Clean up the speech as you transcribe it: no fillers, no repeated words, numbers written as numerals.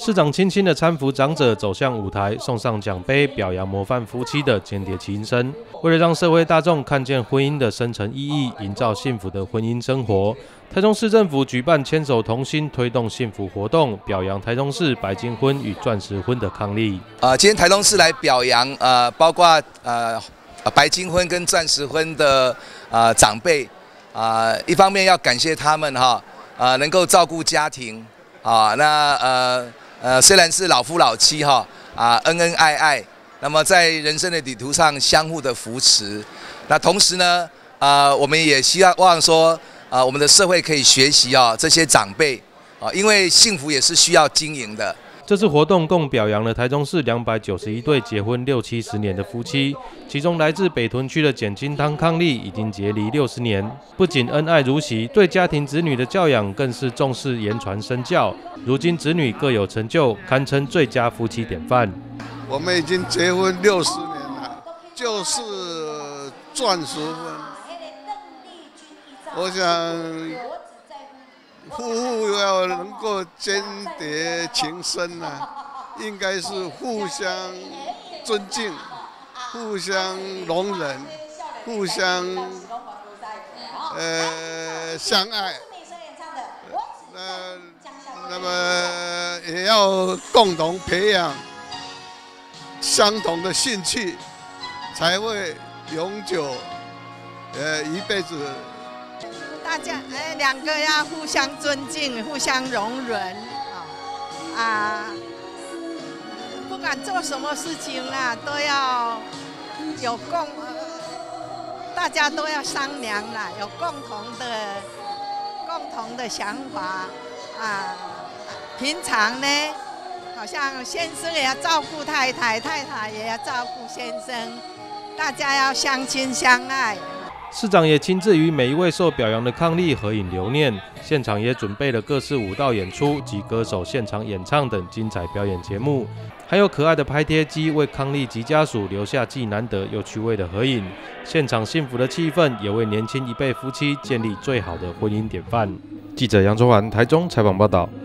市长轻轻的搀扶长者走向舞台，送上奖杯，表扬模范夫妻的间谍情深。为了让社会大众看见婚姻的深层意义，营造幸福的婚姻生活，台中市政府举办牵手同心推动幸福活动，表扬台中市白金婚与钻石婚的伉俪。今天台中市来表扬包括白金婚跟钻石婚的长辈一方面要感谢他们能够照顾家庭虽然是老夫老妻恩恩爱爱，那么在人生的旅途上相互的扶持。那同时呢我们也希望说我们的社会可以学习这些长辈因为幸福也是需要经营的。这次活动共表扬了台中市291对结婚60-70年的夫妻，其中来自北屯区的简金汤伉俪已经结离60年，不仅恩爱如昔，对家庭子女的教养更是重视言传身教。如今子女各有成就，堪称最佳夫妻典范。 我们已经结婚60年了，就是钻石婚。我想夫妇要能够间谍情深应该是互相尊敬、互相容忍、互相相爱。那么也要共同培养相同的兴趣，才会永久一辈子。 大家两个要互相尊敬、互相容忍不管做什么事情都要有大家都要商量有共同的想法平常呢，好像先生也要照顾太太，太太也要照顾先生，大家要相亲相爱。 市长也亲自与每一位受表扬的伉俪合影留念，现场也准备了各式舞蹈演出及歌手现场演唱等精彩表演节目，还有可爱的拍贴机为伉俪及家属留下既难得又趣味的合影。现场幸福的气氛也为年轻一辈夫妻建立最好的婚姻典范。记者杨卓环台中采访报道。